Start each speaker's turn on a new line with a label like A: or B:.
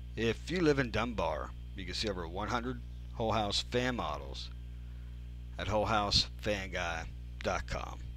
A: If you live in Dunbar, you can see over 100 Whole House fan models at WholeHouseFanGuy.com.